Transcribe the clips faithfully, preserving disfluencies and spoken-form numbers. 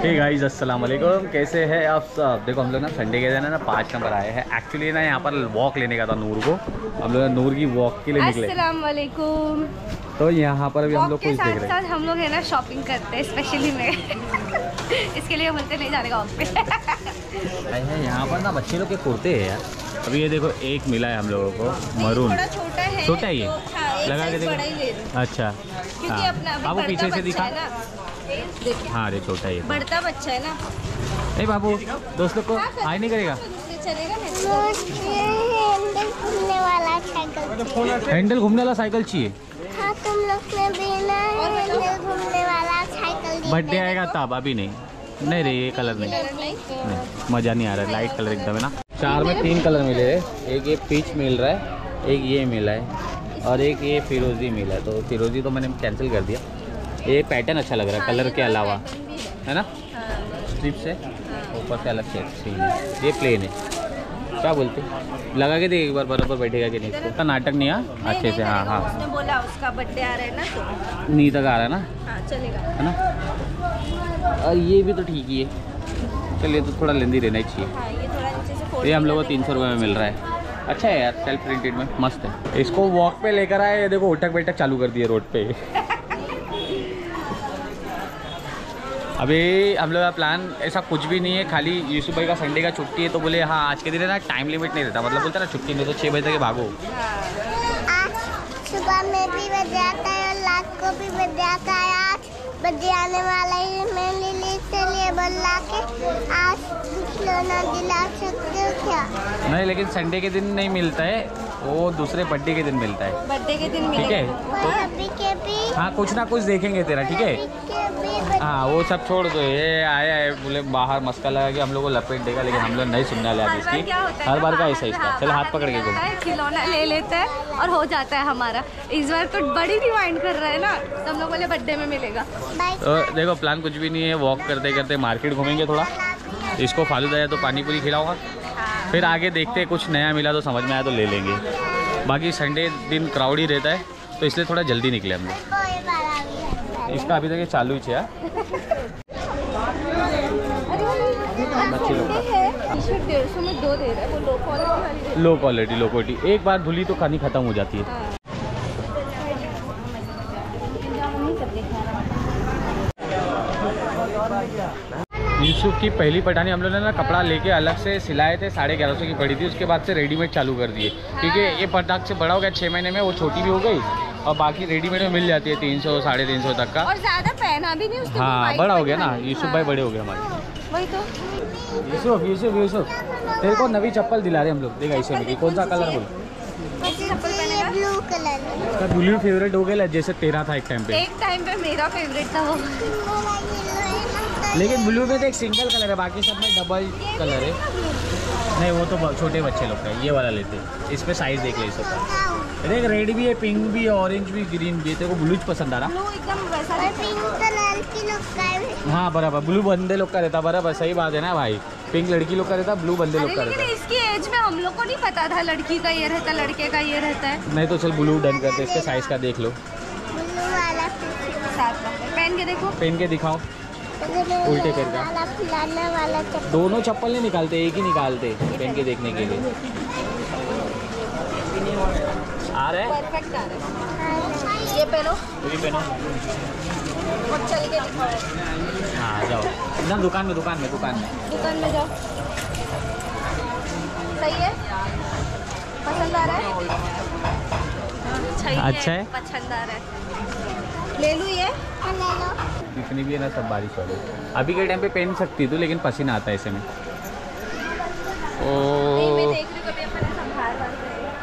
Hey guys अस्सलाम वालेकुम, कैसे हैं आप सब। देखो हम लोग ना संडे के दिन है ना पाँच नंबर आए हैं। एक्चुअली ना यहाँ पर वॉक लेने का था नूर को, हम लोग नूर की वॉक के लिए निकले। अस्सलाम वालेकुम। तो यहाँ पर भी हम लोग कुछ देख रहे हैं। साथ हम लोग है ना शॉपिंग करते हैं स्पेशली में इसके लिए बोलते नहीं जाने का वॉक पे। यहाँ पर ना बच्चे लोग के कुर्ते हैं यार। अभी ये देखो एक मिला है हम लोगों को मरून, थोड़ा छोटा है, छोटा है ये, तो हाँ, लगा के देखो। अच्छा हाँ, बाबू पीछे से दिखा। हाँ अरे छोटा है ये, बढ़ता बच्चा है ना। नहीं बाबू दोस्त लोग को हाई नहीं करेगा। हैंडल घूमने वाला साइकिल चाहिए। हाँ, तुम लोग ने भी ना हैंडल घूमने वाला साइकिल। बर्थडे आएगा तब, अभी नहीं। नहीं रे ये कलर नहीं, नहीं मज़ा नहीं आ रहा है। लाइट कलर एकदम है ना। चार में तीन कलर मिले हैं, एक ये पीच मिल रहा है, एक ये मिला है और एक ये फिरोजी मिला है। तो फिरोजी तो मैंने कैंसिल कर दिया। ये पैटर्न अच्छा लग रहा है कलर के अलावा, है ना। स्ट्रिप से ऊपर से अलग से सीन है। ये प्लेन है, क्या बोलते लगा के देख एक बार बराबर बैठेगा कि नहीं। उसका नाटक नहीं है अच्छे से। हाँ हाँ उसने बोला उसका बर्थडे आ रहा है ना, तो नी तक आ रहा है ना। हाँ चलेगा, है ना। और ये भी तो ठीक ही है। चलिए तो थोड़ा लेंदी रहना ही चाहिए। हाँ, ये थोड़ा नीचे से फोल्ड। ये हम लोग को तीन सौ रुपये में मिल रहा है। अच्छा है यार, सेल्फ प्रिंटेड में मस्त है। इसको वॉक पे लेकर आए, देखो उठक बैठक चालू कर दिए रोड पे। अभी हम लोग का प्लान ऐसा कुछ भी नहीं है, खाली यूसुफ भाई का संडे का छुट्टी है तो बोले हाँ आज के दिन है ना टाइम लिमिट नहीं रहता, मतलब बोलते ना छुट्टी नहीं तो छः बजे तक भागो। आज सुबह में भी बज जाता है और रात को भी बज जाता है। आज बजे आने वाला है, मैं लिली से लिए बोला के आज खिलौना दिला सकते हो क्या। नहीं लेकिन संडे के दिन नहीं मिलता है, वो दूसरे बर्थडे के दिन मिलता है। बर्थडे के दिन ठीक है और अभी के भी हाँ कुछ ना कुछ देखेंगे तेरा, ठीक है। हाँ वो सब छोड़ दो, ये आया है बोले बाहर मस्का लगा के हम लोग को लपेट देगा, लेकिन हम लोग नहीं सुनने वाले आज इसकी। हर बार का ऐसा इसका। चलो हाथ पकड़ के घूम, खिलौना ले लेते हैं और हो जाता है हमारा। इस बार तो बड़ी डिमांड कर रहा है ना, तो हम लोग बोले बर्थडे में मिलेगा। तो देखो प्लान कुछ भी नहीं है, वॉक करते करते मार्केट घूमेंगे थोड़ा। इसको फालूदा है तो पानी पूरी खिलाऊंगा, फिर आगे देखते हैं कुछ नया मिला तो समझ में आया तो ले लेंगे। बाकी संडे दिन क्राउड ही रहता है तो इसलिए थोड़ा जल्दी निकले हम लोग। इसका अभी तक ये चालू ही है। बच्चे लोग डेढ़ सौ में दो दे रहा है, वो लो क्वालिटी वाली। लो क्वालिटी लो क्वालिटी एक बार धुली तो खानी खत्म हो जाती है। यूसुफ की पहली पठानी हम लोगों ने ना कपड़ा लेके अलग से सिलाए थे, साढ़े ग्यारह सौ की पड़ी थी। उसके बाद से रेडीमेड चालू कर दिए, क्योंकि ये पटाख से बड़ा हो गया छः महीने में, वो छोटी भी हो गई और बाकी रेडीमेड में मिल जाती है तीन सौ साढ़े तीन सौ तक का। और ज़्यादा पहना भी नहीं उसने। हाँ बड़ा हो गया ना, यूसुफ भाई बड़े हो गए हमारे। वही तो यूसुफ यूसुफ यूसुफ तेरे को नवी चप्पल दिला रहे हम लोग। देखा इसे में कौन सा कलर बोल। ब्लू कलर उसका ब्लू फेवरेट हो गया जैसे तेरा था एक टाइम पे। एक टाइम पे मेरा फेवरेट था वो। लेकिन ब्लू में तो एक सिंगल कलर है, बाकी सब में डबल कलर है। नहीं वो तो छोटे बच्चे लोग का है, ये वाला लेते हैं। इस पे साइज देख ले इस का। देख रेड भी है, पिंक भी है, ऑरेंज भी, ग्रीन भी है। तेरे को ब्लू पसंद आ रहा? ब्लू एकदम वैसा पिंक कलर की लोग का है। हाँ बराबर, ब्लू बंदे लोग का रहता। बराबर सही बात है ना भाई, पिंक लड़की लोग का रहता, ब्लू बंदे लोग का रहता। इसकी एज में हम लोग को नहीं पता था लड़की का ये रहता लड़के का ये रहता है। नहीं तो चल ब्लू डन करते, इसके साइज का देख लो। ब्लू वाला पहन के देखो, पहन के दिखाओ उल्टे पैर का। फुलाने वाला चप्पल। दोनों चप्पल नहीं निकालते, एक ही निकालते पहन के देखने के लिए। आ रहे हैं परफेक्ट आ रहा है। ये पहनो, ये पहनो। और चल के दिखाओ। हाँ जाओ ना दुकान में, दुकान में दुकान में दुकान में जाओ। सही है, पसंद आ रहा है। अच्छा है, पसंद आ रहा है। ले लूँ ये, ले लो। जितनी भी है ना सब बारिश वाले। अभी के टाइम पे पहन सकती तू, लेकिन पसीना आता है ऐसे में। ओ मैं देख रही हूँ कभी अपन ऐसा बाहर बाहर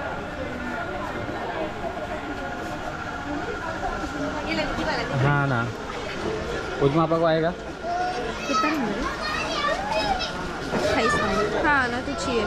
ये लड़की वाला। हाँ ना उस मापा को आएगा कितना नंबर है? अट्ठाईस नंबर। हाँ ना तो चाहिए।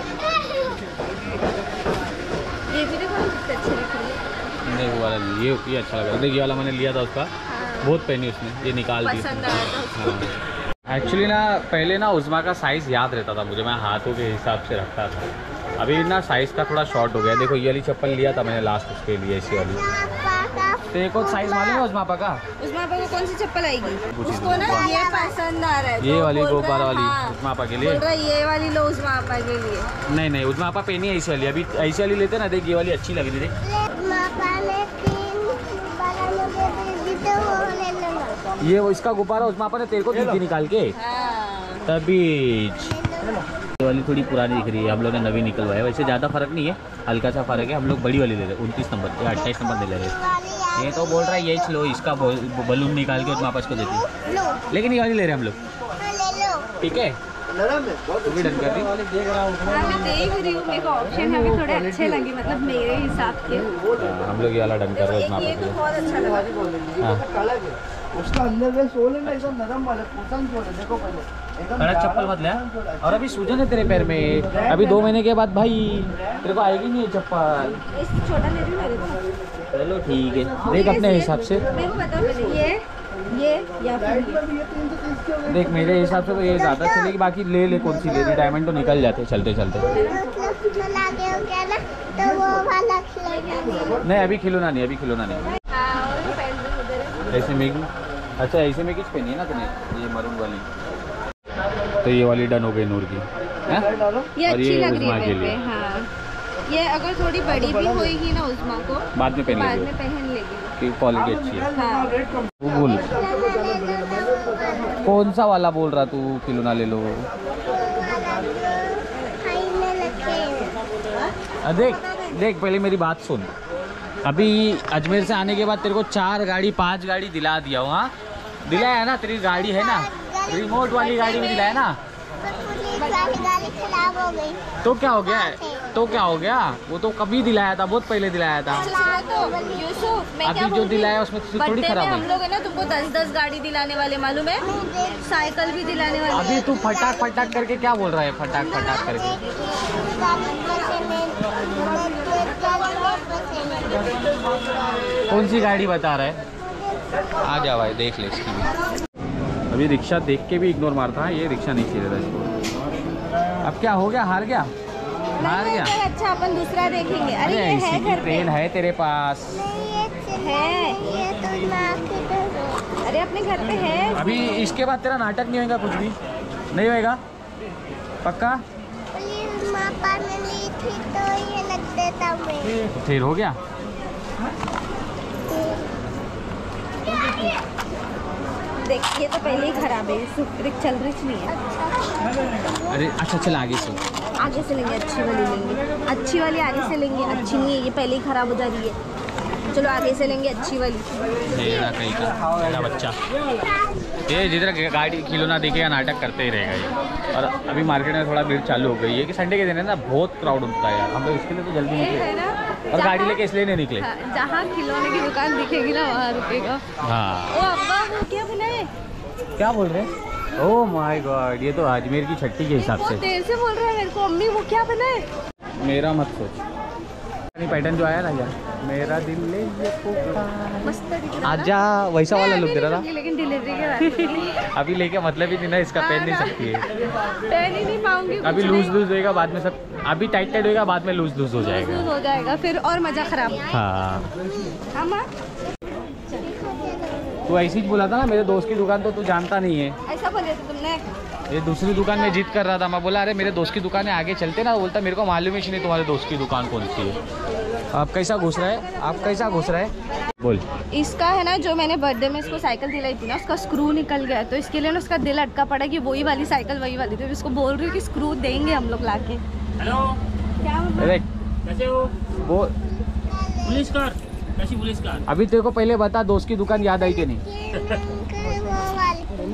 ये भी देखो कितने अच्छे दिख रहे हैं। नहीं वो वाला नहीं, ये ये अच्छा लग रहा है। देख ये वाला मैंने लिया था उसका, बहुत पहनी उसने, ये निकाल दी। पसंद आया था हाँ एक्चुअली ना पहले ना उज़्मा का साइज़ याद रहता था मुझे, मैं हाथों के हिसाब से रखता था। अभी ना साइज़ का थोड़ा शॉर्ट हो गया। देखो ये वाली चप्पल लिया था मैंने लास्ट उसके लिए, ऐसी वाली। तेरे को साइज मालूम है उस मापा का? उस मापा को कौन सी चप्पल आएगी? पूछी उसको ना थी। ये पसंद आ रहा है। ये तो वाली बोल रहा गोपाल है, वाली हाँ, उस मापा के लिए। बोल रहा है ये वाली लो उस मापा के लिए। नहीं नहीं उस मापा पे नहीं ऐसी वाली, अभी ऐसी वाली लेते ना, देख ये वाली अच्छी लग रही थी। मापा ने तीन बारह मुझे दे दी तो वो ले लेना। ये वो इसका गुब्बारा उस मापा ने तेरे को दी थी निकाल के, हाँ। तभी। ये वाली थोड़ी पुरानी दिख रही है, हम लोग ने नवी निकलवाया। वैसे ज़्यादा फर्क नहीं है, हल्का सा फर्क है। हम लोग बड़ी वाली ले रहे हैं, उनतीस नंबर या अट्ठाईस नंबर ले ले रहे। ये तो बोल रहा है यही लो, इसका बलून निकाल के उस वापस को देती, लो लेकिन ये वाली ले रहे हैं हम लोग। हाँ, ले लो। ठीक है, तू भी डन कर दी। हाँ, मैं देख रही हूँ, मेरे को ऑप्शन अभी थोड़े अच्छे लगे, मतलब मेरे हिसाब के। हाँ, हम लोग ये वाला डन कर रहे हैं उस एक ये मापा तो के। बहुत अच्छा लगा। हाँ उसका अंदर में सोल है ना एकदम नरम वाला कुशन जो है, देखो पहले एकदम कड़क चप्पल मत ले। और अभी सूजन है तेरे पैर में, अभी दो महीने के बाद भाई तेरे को आएगी नहीं ये चप्पल। इस छोटा ले रही हूँ मेरे को। चलो ठीक है, देख अपने हिसाब से। मेरे को बताओ पहले ये ये या फिर ये। ये तीन सौ तीस के हो गए। देख मेरे हिसाब से तो ये ज़्यादा चलेगी, बाकी ले ले कौन सी ले रही, डायमंड तो निकल जाते चलते चलते। मतलब चला गया हो क्या ना, तो वो वाला खिलौना नहीं अभी खिलौना नहीं, अभी खिलौना नहीं। हाँ, और भी पैंट भी उधर है। ऐसे में, अच्छा ऐसे में किस पहनी है ना तूने, ये मरून वाली। तो ये वाली डन हो गई नूर की, हैं? ये और अच्छी ये लग रही उस्मा है के मेरे पे, लिए। हाँ। ये अगर थोड़ी बड़ी भी होएगी ना उस्मा को, बाद में पहन बाद लेगी में पहन लेगी। कि क्वालिटी अच्छी है। हाँ। गूगल कौन सा वाला बोल रहा तू, खिलौना ले लो। खाई में लगे हैं। अ, देख देख पहले मेरी बात सुन। अभी अजमेर से आने के बाद तेरे को चार गाड़ी पांच गाड़ी दिला दिया हूँ। हाँ दिलाया है ना, तेरी गाड़ी है ना, रिमोट वाली गाड़ी में दिलाया ना। पर पुलिस वाली गाड़ी खराब हो गई। तो क्या हो गया, तो क्या हो गया, वो तो कभी दिलाया था, बहुत पहले दिलाया था। तो यूसुफ, मैं क्या अभी जो बोल रही दिलाया हूँ, उसमें तो थोड़ी बर्थडे में खराब हम है। लोग है ना तुमको दस दस गाड़ी दिलाने वाले, मालूम है? साइकिल भी दिलाने वाले। अभी तू फटाक फटाक करके क्या बोल रहा है, फटाक फटाक करके। कौन सी गाड़ी बता रहा है? आ जा भाई देख ले इसकी भी। अभी रिक्शा देख के भी इग्नोर मारता है, ये रिक्शा नहीं चाहिए था इसको। अब क्या हो गया, हार गया, हार नहीं, गया। नहीं, अच्छा अपन दूसरा देखेंगे। अरे ये ऐसी है की घर पे ट्रेन है तेरे पास। है। ये तो मार्केट अरे अपने घर पे है। अभी इसके बाद तेरा नाटक नहीं होगा, कुछ भी नहीं होएगा, पक्का? पुलिस मापा ने ली थी तो ये लग देता मैं। तो फिर हो गया। देख ये तो पहले ही खराब है, सुप्रिक चल रही नहीं है। अरे अच्छा चल आगे से। आगे से लेंगे, अच्छी वाली लेंगे, अच्छी वाली आगे से लेंगे। अच्छी नहीं है ये, पहले ही खराब हो जा रही है। चलो आगे से लेंगे अच्छी वाली। मेरा कहीं का मेरा बच्चा ये जिधर गाड़ी खिलौना देखेगा नाटक करते ही रहेगा ये। और अभी मार्केट में थोड़ा भीड़ चालू हो गई है कि संडे के दिन है ना, बहुत क्राउड होता है यार। हम लोग इसके लिए तो जल्दी ये है निकले ना, और गाड़ी लेके इसलिए नहीं निकले। हाँ, जहाँ खिलौने की दुकान दिखेगी ना वहाँ रुकेगा। हाँ ओ अब्बा वो क्या बनाए? क्या बोल रहे हैं? ओह माय गॉड, ये तो अजमेर की छट्टी के हिसाब बहुत से। देर से बोल रहा है मेरे को, अम्मी वो क्या बनाए? मेरा मत सोच, पैटर्न जो आया ना यार, मेरा दिल ले ये पुकार। मस्त दिख रहा है ना? आजा वैसा वाला मैं लुक अभी दे रहा नहीं लूंगी, लेकिन डिलीवरी के बाद था। अभी लेके मतलब ही नहीं ना, इसका पहन नहीं हाँ ना। सकती है। पहन ही नहीं पाऊंगी। अभी कुछ लूज नहीं। लूज होएगा बाद में सब, अभी टाइट टाइट होएगा बाद में लूज लूज हो जाएगा। लूज हो जाएगा फिर और मजा खराब। हाँ अम्मा तू ऐसे ही बोला था ना, मेरे दोस्त की दुकान तो तू जानता नहीं है। ऐसा बोले थे तुमने? ये दूसरी दुकान में जिद कर रहा था, मैं बोला अरे मेरे दोस्त की दुकान है आगे चलते ना, बोलता मेरे को मालूम ही नहीं तुम्हारे दोस्त की दुकान कौन सी है। आप कैसा घुस रहा है, आप कैसा घुस रहा है बोल। इसका है ना, जो मैंने बर्थडे में इसको साइकिल दिलाई थी ना, उसका स्क्रू निकल गया, तो इसके लिए ना उसका दिल अटका पड़ा कि वही वाली साइकिल वही वाली। तो इसको बोल रही हूँ कि स्क्रू देंगे हम लोग लाके। हेलो, क्या मम्मा? अरे कैसे हो? वो पुलिस कार कैसी पुलिस कार? अभी तेरे को पहले बता, दोस्त की दुकान याद आई कि नहीं? वो वाली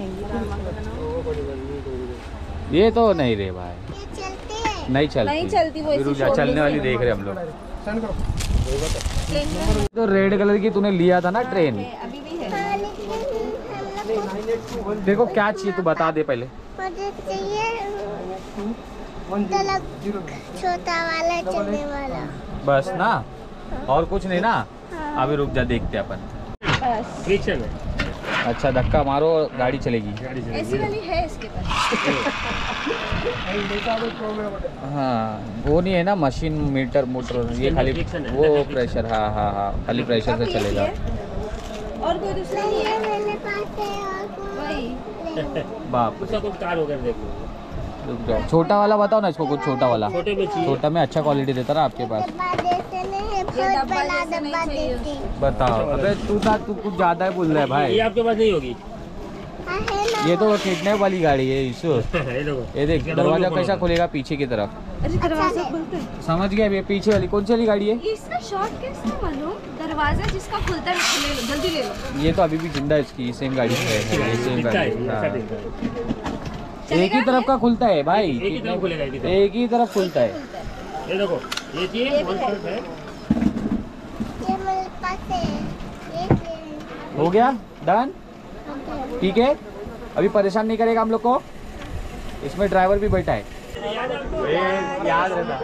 ये तो नहीं रे भाई, ये चलती है। नहीं चलती, नहीं चलती वो, फिर ऐसी रुक जा, शोल्डर चलने वाली से। देख रहे हम लोग। सेंड करो। तो रेड कलर की तूने लिया था ना ट्रेन, अभी भी है। हाँ, लेकिन हम लोग देखो क्या चाहिए तू बता दे पहले। मुझे चाहिए वन तलब जीरो छोटा वाला चलने वाला। बस ना, और कुछ नहीं ना? अभी रुक जा, देखते अपन। बस रिक्शा में अच्छा धक्का मारो, गाड़ी चलेगी। गाड़ी से ऐसी वाली है इसके पास। हाँ वो नहीं है ना मशीन मीटर मोटर, ये खाली Friction है। वो प्रेशर। हाँ हाँ हाँ खाली प्रेशर से कब ली थी चलेगा। ये? और कोई दूसरा नहीं है? मेरे पास है और कोई वही बाप उसका कुछ कार वगैरह देखो। रुक जाओ, छोटा वाला बताओ ना इसको, कुछ छोटा वाला। छोटे में चाहिए। छोटा में अच्छा क्वालिटी देता ना आपके पास। डब्बा देते नहीं है, ये बहुत डब्बा बड़ा जैसा नहीं डब्बा चाहिए देते उसको। बताओ, अबे तू ना तू कुछ ज्यादा ही बोल रहा है ये भाई। आपके पास नहीं होगी। हाँ, है ना। ये तो किडनैप वाली गाड़ी है इसो। ये देखो। ये देख इसका दरवाजा डबल कैसा खोलो। खुलेगा पीछे की तरफ। अरे दरवाजा खुलता है। समझ गया, ये पीछे वाली कौन सी वाली गाड़ी है? इसका शॉर्ट कैसे मालूम? दरवाजा जिसका खुलता है उसको ले लो, जल्दी ले लो। ये तो अभी भी जिंदा है, इसकी सेम गाड़ी है, सेम दिखता है, गाड़ी। ऐसा हाँ। दिखता है। एक ही तरफ का खुलता है भाई, एक ही तरफ खुलेगा, एक ही तरफ। एक ही तरफ खुलता है। ये देखो, ये चाहिए वन प्लस है। ये मेरे पास है, ये है। हो गया डन, ठीक है। अभी परेशान नहीं करेगा हम लोग को, इसमें ड्राइवर भी बैठा है। याद रहता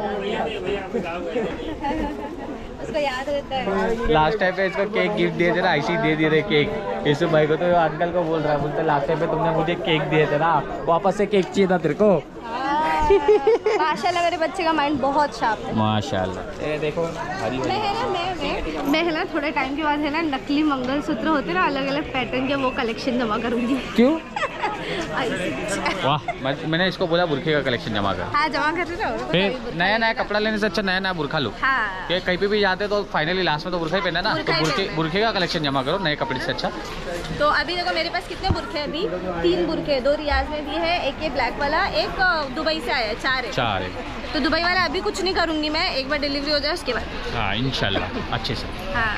उसको याद रहता है। लास्ट टाइम पे इसको केक गिफ्ट दिए थे ना, ऐसे ही दे दिए थे केक इस भाई को। तो अंकल को बोल रहा है, बोलते लास्ट टाइम पे तुमने मुझे केक दिए थे ना, वापस से केक चाहिए था तेरे को। माशाल्लाह मेरे बच्चे का माइंड बहुत शार्प है। माशाल्लाह। ये देखो हरी मैं है ना मैं मैं मैं है ना थोड़े टाइम के बाद है ना नकली मंगलसूत्र होते ना अलग अलग पैटर्न के, वो कलेक्शन जमा करूंगी। क्यों? ऐसे। वाह, मैं, मैंने इसको बोला बुरखे का कलेक्शन जमा कर। हाँ जमा कर रहे हो। फिर नया नया कपड़ा लेने से अच्छा नया नया बुरखा लो। हाँ कि कहीं पे भी जाते तो फाइनली लास्ट में तो बुरखा ही पहना ना, बुरखा तो ही बुरखे पहनना। बुरखे का कलेक्शन जमा करो नए कपड़े से अच्छा। तो अभी देखो मेरे पास कितने बुरखे हैं? अभी तीन बुरखे, दो रियाज में भी है, एक ये ब्लैक वाला, एक दुबई से आया है, चार है। चार है। तो दुबई वाला अभी कुछ नहीं करूंगी मैं, एक बार डिलीवरी हो जाए उसके बाद। हाँ इंशाल्लाह अच्छे से। हाँ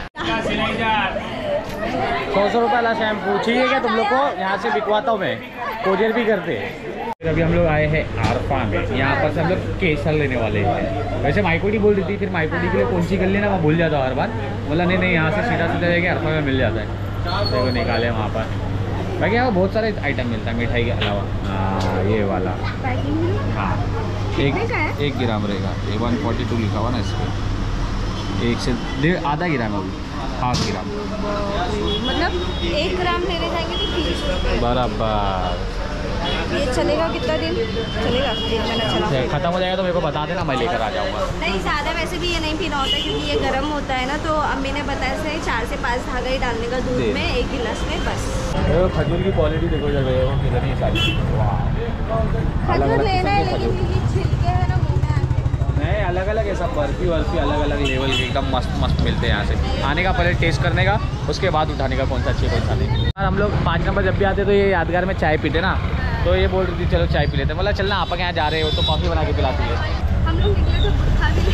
सौ सौ रुपये वाला शैम्पू चाहिए क्या तुम लोग को? यहाँ से बिकवाता हूँ मैं, कोरियर भी करते हैं। फिर अभी हम लोग आए हैं आरफा में, यहाँ पर से हम लोग केसर लेने वाले हैं। वैसे माइकोडी बोल रही थी, फिर माइकोडी के लिए कौन सी गली ना मैं भूल जाता हूँ हर बार। बोला नहीं नहीं यहाँ से सीधा सीधा जाके आरफा में मिल जाता है। देखो निकाले वहाँ पर, बाकी यहाँ बहुत सारे आइटम मिलता है मिठाई के अलावा। हाँ ये वाला, हाँ एक कितने का है? एक ग्राम रहेगा, ये वन फोर्टी टू लिखा हुआ ना इस पर। एक से डेढ़ आधा ग्राम है, अभी हाफ ग्राम मतलब एक ग्राम लेने जाएंगे तो तीस रुपये। बराबर। ये चलेगा कितना दिन? चलेगा एक महीना चला। खत्म हो जाएगा तो मेरे को बता देना, मैं लेकर आ जाऊँगा। नहीं ज़्यादा वैसे भी ये नहीं पीना होता क्योंकि ये गर्म होता है ना, तो अम्मी ने बताया से चार से पाँच धागा ही डालने का दूध में एक गिलास में बस। खजूर की क्वालिटी देखो जब वो कितनी है सारी। खजूर लेना है लेकिन ये छिलके है ना मुँह में आके। नहीं अलग अलग है सब, बर्फी वर्फी अलग अलग लेवल के एकदम मस्त मस्त मिलते हैं यहाँ से। आने का पहले टेस्ट करने का, उसके बाद उठाने का कौन सा अच्छी कौन सा नहीं। यार हम लोग पाँच नंबर जब भी आते तो ये यादगार में चाय पीते ना, तो ये बोल रही थी चलो चाय पी लेते। बोला चलना आप यहाँ जा रहे हो तो कॉफ़ी बना के पिलाती है। हम लोग निकले तो बुरखा भी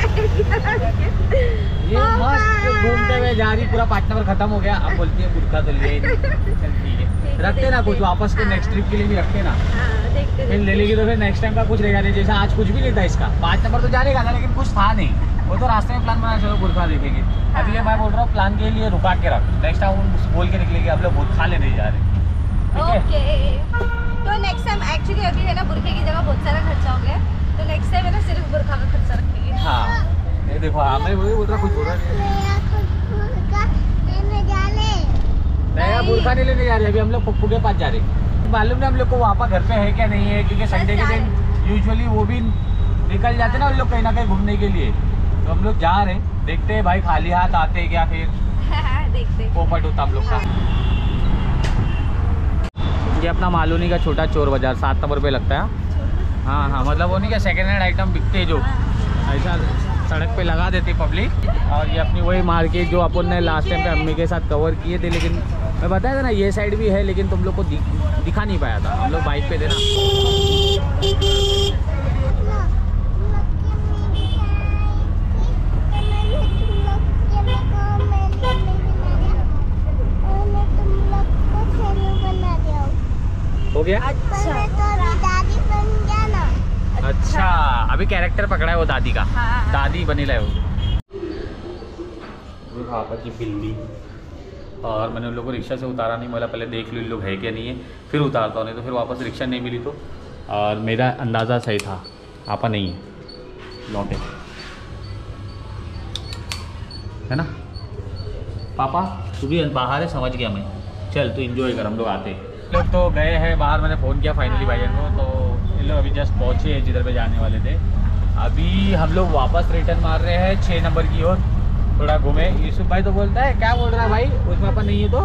ये मस्त घूमते हुए जा रही, पूरा पाँच नंबर खत्म हो गया। अब बोलती है बुरखा तो लिए चल ठीक है, रखते ना कुछ वापस को नेक्स्ट ट्रिप के लिए भी रखते ना। हाँ, देखते फिर ले लेगी तो फिर नेक्स्ट टाइम का कुछ रहेगा नहीं। जैसा आज कुछ भी नहीं था इसका, पाँच नंबर तो जाने का था लेकिन कुछ था नहीं, वो तो रास्ते में प्लान बना चलो बुरखा देखेंगे। अभी ये मैं बोल रहा हूँ प्लान के लिए रुका के रख, नेक्स्ट टाइम बोल के निकलेंगे हम लोग बुरखा लेने जा रहे हैं, ठीक है? ओके तो नेक्स्ट टाइम एक्चुअली अभी है ना बुरखे की जगह बहुत सारा खर्चा हो गया, तो नेक्स्ट टाइम है ना सिर्फ बुरखा का खर्चा रखेंगे। हाँ ये देखो, हाँ मैं वही बोल रहा, कुछ बोल रहा मेरा खुद का लेने जाने। नया बुरखा नहीं लेने जा रहे, अभी हम लोग पप्पू के पास जा रहे हैं। मालूम नहीं हम लोग को वहाँ पर घर पे है क्या नहीं है, क्योंकि संडे के दिन यूजुअली वो भी निकल जाते ना उन लोग कहीं ना कहीं घूमने के लिए। तो हम लोग जा रहे हैं, देखते हैं भाई खाली हाथ आते हैं क्या, फिर देखते हैं। पोपट होता हम लोग का। ये अपना मालूनी का छोटा चोर बाजार सात नंबर पे लगता है। हाँ हाँ मतलब वो नहीं क्या सेकेंड हैंड आइटम बिकते हैं जो ऐसा सड़क पे लगा देती पब्लिक। और ये अपनी वही मार्केट जो अपन ने लास्ट टाइम पे अम्मी के साथ कवर किए थे, लेकिन मैं बताया था ना ये साइड भी है लेकिन तुम लोग को दि, दिखा नहीं पाया था, हम लोग बाइक पे थे ना। हो गया अच्छा तो अभी दादी बन गया ना। अच्छा, अभी कैरेक्टर पकड़ा है वो दादी का। हाँ। दादी बनी रहे हो पापा की बिल्ली। और मैंने उन लोगों को रिक्शा से उतारा नहीं, बोला पहले देख लो इन लोग है क्या नहीं है फिर उतारता हूँ, नहीं तो फिर वापस रिक्शा नहीं मिली तो। और मेरा अंदाज़ा सही था, आपा नहीं है लौटे है ना। पापा तू भी बाहर है, समझ गया मैं, चल तू इंजॉय कर, हम लोग आते हैं। लोग तो गए हैं बाहर, मैंने फ़ोन किया फाइनली भाईजान को, तो इन लोग अभी जस्ट पहुँचे हैं जिधर पे जाने वाले थे। अभी हम लोग वापस रिटर्न मार रहे हैं छः नंबर की ओर, थोड़ा घूमे। यूसुफ भाई तो बोलता है, क्या बोल रहा है भाई, उसमें अपन नहीं है तो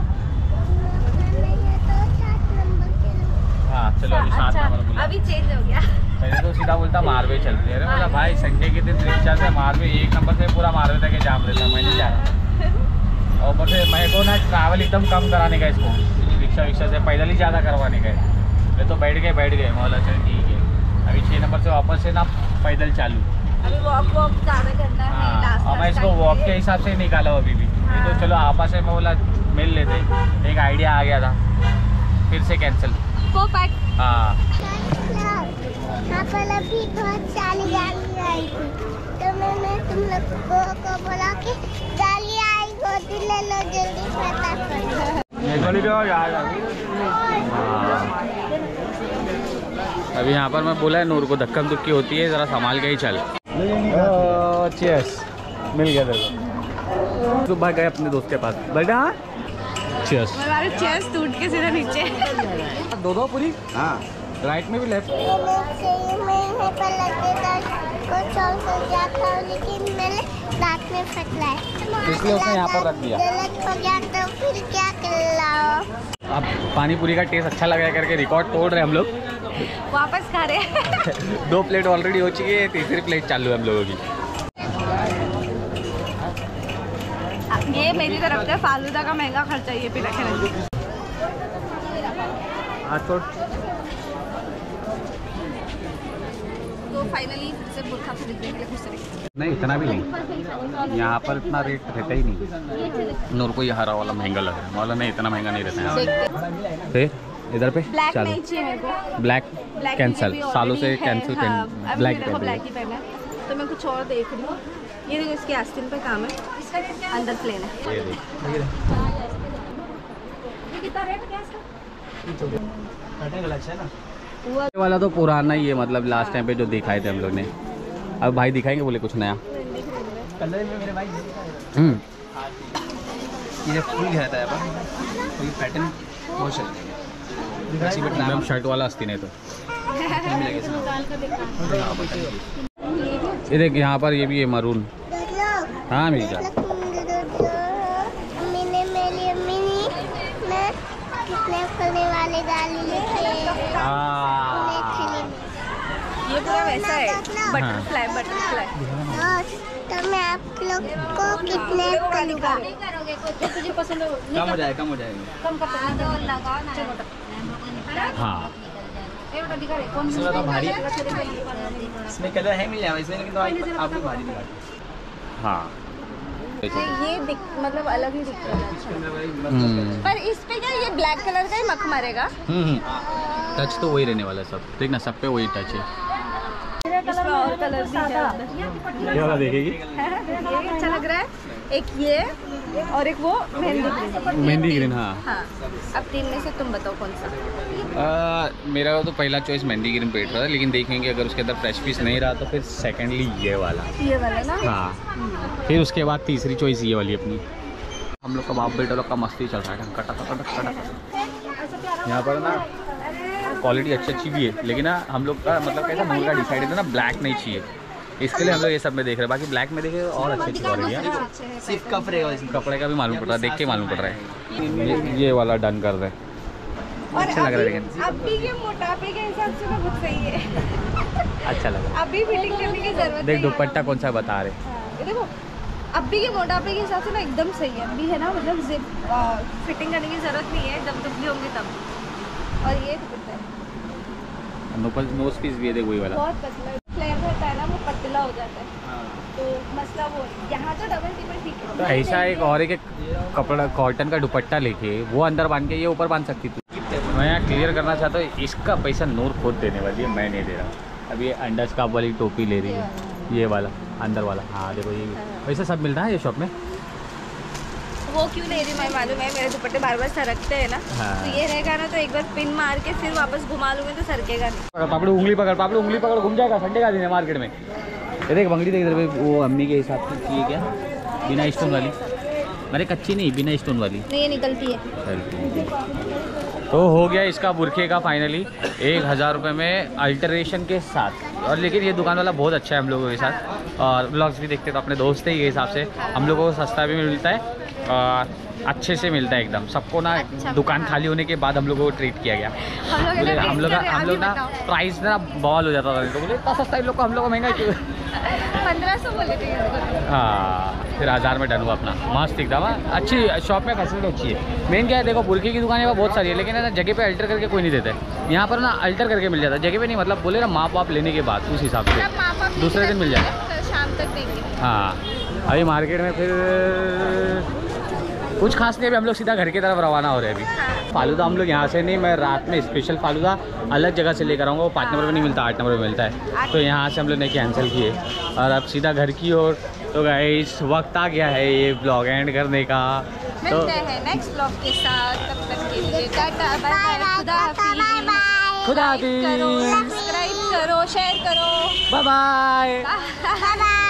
हाँ चलो अभी सात नंबर बोला। अभी चेंज हो गया। पहले तो सीधा बोलता मारवे चलते हैं। अरे बोला भाई संडे के दिन रिक्शा से मारवे एक नंबर से पूरा मारवे तक जाम रहता है, मैं नहीं जा रहा। और ऊपर से मेरे को ना ट्रैवल एकदम कम कराने का इसको, रिक्शा विक्शा से पैदल ही ज़्यादा करवाने का है। मैं तो बैठ गए बैठ गए बोला चल ठीक है। अभी छः नंबर से वापस से ना पैदल चालू। अभी वॉक वॉक ज़्यादा करना है। हाँ और मैं इसको वॉक के हिसाब से ही निकाला हूँ अभी भी। ये तो चलो आपस में बोला मिल लेते, एक आइडिया आ गया था, फिर से कैंसिल। हाँ यहाँ पर अभी बहुत सारी गाड़ी आई थी, तो मैंने तुम लोग को, को बोला कि गाड़ी आई गोदी ले लो जल्दी फटाफट। अभी यहाँ पर मैं बोला है नूर को धक्कम धुक्की होती है, ज़रा संभाल के ही चल। चीयर्स मिल गया तेरे को। भाई गए अपने दोस्त के पास बेटा। चीयर्स। हमारे चेयर्स टूट के सीधा नीचे। दो दो पूरी। हाँ राइट में भी लेफ्ट। मैंने पलट के दांत को चौल कर दिया था, लेकिन मेरे दांत में फट रहा है, इसलिए उसने यहाँ पर रख दिया। गलत हो गया तो फिर क्या कर। अब पानी पूरी का टेस्ट अच्छा लगा करके रिकॉर्ड तोड़ रहे हम लोग, वापस खा रहे हैं। दो प्लेट ऑलरेडी हो चुकी है, तीसरी प्लेट चालू है हम लोगों की। ये मेरी तरफ से फालूदा का महंगा खर्चा ये भी रखे नहीं। तो फाइनली फिर से बुरखा खरीदने के लिए कुछ तरीके नहीं इतना भी नहीं, यहाँ पर इतना रेट रहता ही नहीं। नूर को ये हरा वाला महंगा लग रहा है, वाला नहीं इतना महंगा नहीं रहता है। फिर इधर पे ब्लैक नहीं चाहिए मेरे को। ब्लैक कैंसिल, सालों से कैंसिल हाँ, पेन ब्लैक को ब्लैक ही पहना है, तो मैं कुछ और देख रही हूँ। ये देखो इसके आस्तीन पे काम है, अंदर प्लेन है। ये देख कितना रेट क्या इसका? ये वाला तो पुराना ही है, मतलब लास्ट टाइम पे जो दिखाए थे हम लोग ने। अब भाई दिखाएंगे बोले कुछ नया। कलर में मेरे भाई हम्म ये फुल रहता है पर फुल पैटर्न बहुत चलता है। मैम शर्ट वाला आस्तीन है तो ये देख यहाँ पर ये भी है मरून। हाँ मिल जा। मैंने मेरी अम्मी ने कितने फलने वाले गाली लेके ये पूरा वैसा है, बटरफ्लाई बटरफ्लाई। तो मैं आप लोग को कितने करूँगा? तुझे पसंद हो? कम हो जाएगा कम हो जाएगा कम कर हाँ कौन इसमें तो भारी, इसमें कलर है मिल जाएगा इसमें, लेकिन तो आपको भारी नहीं लगता। हाँ ये दिख, मतलब अलग ही दिख रहा है। हम्म पर इस पे क्या ये ब्लैक कलर का ही मख मारेगा? हम्म टच तो वही रहने वाला है सब, देख ना सब पे वही टच है। इसमें और कलर भी है। ये वाला देखेगी, ये अच्छा लग रहा है। एक ये और एक वो मेहंदी ग्रीन। मेहंदी ग्रीन। हाँ हाँ अब तीन में से तुम बताओ कौन सा? आ, मेरा तो पहला चॉइस मेहंदी ग्रीन पेट रहा है, लेकिन देखेंगे अगर उसके अंदर फ्रेश पीस नहीं रहा तो फिर सेकेंडली ये वाला। ये वाला ना? हाँ फिर उसके बाद तीसरी चॉइस ये वाली अपनी। हम लोग का बाप बेटा लोग का मस्ती चल रहा है कटा कटा कटा कटा। यहाँ पर ना क्वालिटी अच्छी अच्छी भी है, लेकिन ना हम लोग का मतलब कैसा मूड का डिसाइड है ना, ब्लैक नहीं चाहिए, इसके लिए हम लोग ये सब में देख रहे हैं। बाकी ब्लैक में देखे और अच्छी अच्छी क्वालिटी है। सिर्फ कपड़े का इसमें कपड़े का भी मालूम पड़ रहा है, देख के मालूम पड़ रहा है। ये, ये वाला डन कर रहे हैं। और अच्छा लग रहा है लेकिन अभी के मोटापे के हिसाब से ना बहुत सही है। अच्छा लग रहा अभी फिटिंग करने की जरूरत है। देख नहीं है। दुपट्टा कौन सा बता रहे। हाँ, ये देखो अभी के मोटापे के हिसाब से ना एकदम सही है। अभी है ना मतलब जिप फिटिंग करने की जरूरत नहीं है, जब दुबली होंगी तब। और ये दुपट्टा है नोज पीस भी है, देख वही वाला। बहुत पतला फ्लेयर रहता है ना, वो पतला हो जाता है, तो मसला वो यहाँ तो डबल टिपल ठीक है। तो ऐसा एक और एक कपड़ा कॉटन का दुपट्टा लेके वो अंदर बांध के ये ऊपर बांध सकती थी। मैं यहाँ क्लियर करना चाहता हूँ, इसका पैसा नूर खुद देने वाली है, मैं नहीं दे रहा। अब ये अंडर स्कार्फ वाली टोपी ले रही है, ये वाला अंदर वाला। हाँ देखो ये वैसे सब मिलता है ये शॉप में। वो क्यों नहीं रही मैं मालूम है, मेरे दुपट्टे बार बार सरकते हैं ना। हाँ। तो ये रहेगा ना, तो एक बार पिन मार के फिर वापस घुमा लूंगी तो सरकेगा नहीं। पकड़ पापड़ उंगली पकड़ पापड़ उंगली पकड़ घूम जाएगा। संडे का दिन है मार्केट में। ये देख बंगड़ी देख इधर पे, वो अम्मी के हिसाब से चाहिए क्या, बिना स्टोन वाली? अरे कच्ची नहीं, बिना स्टोन वाली। नहीं ये निकलती है। तो हो गया इसका बुरखे का फाइनली एक हज़ार रुपये में अल्टरेशन के साथ। और लेकिन ये दुकान वाला बहुत अच्छा है हम लोगों के साथ। और ब्लॉग्स भी देखते तो अपने दोस्त ही के हिसाब से हम लोगों को सस्ता भी मिलता है और अच्छे से मिलता है एकदम। सबको ना अच्छा, दुकान हाँ। खाली होने के बाद हम लोगों को ट्रीट किया गया। हम लोग बोले इधर हम लोग taste कर रहे हैं, हम लोग अभी ना बताओ। प्राइस ना बवाल हो जाता था, तो बोले इतना सस्ता इन लोग को, हम लोग को महंगा क्यों। पंद्रह सौ बोले थे इसको। हाँ फिर हज़ार में डन हुआ अपना। मस्त एकदम अच्छी शॉप में, फैसिलिटी अच्छी है। मेन क्या है देखो, बुरके की दुकानें बहुत सारी है, लेकिन है ना जगह पे अल्टर करके कोई नहीं देता है। यहाँ पर ना अल्टर करके मिल जाता है, जगह पे नहीं, मतलब बोले ना माप वाप लेने के बाद उस हिसाब से जब माँ बाप दूसरे दिन मिल जाएगा। तो शाम तक देंगे। हाँ अभी मार्केट में फिर कुछ खास नहीं, अभी हम लोग सीधा घर की तरफ रवाना हो रहे हैं अभी। फालूदा हम लोग यहाँ से नहीं, मैं रात में स्पेशल फालूदा अलग जगह से लेकर आऊँगा। वो पाँच नंबर में नहीं मिलता, आठ नंबर में मिलता है, तो यहाँ से हम लोग ने कैंसिल किए और अब सीधा घर की ओर। तो गाइस वक्त आ गया है ये ब्लॉग एंड करने का। तो मिलते हैं नेक्स्ट ब्लॉग के साथ, तब तक के लिए टाटा बाय बाय, खुदा हाफिज़। खुदा लाइक करो, हाफिज़, सब्सक्राइब करो, शेयर करो। Bye bye. Bye bye.